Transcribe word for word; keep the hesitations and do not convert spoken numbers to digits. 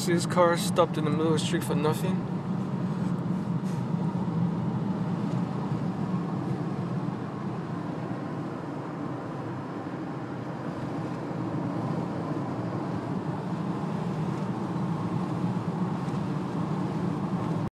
See, this car stopped in the middle of the street for nothing.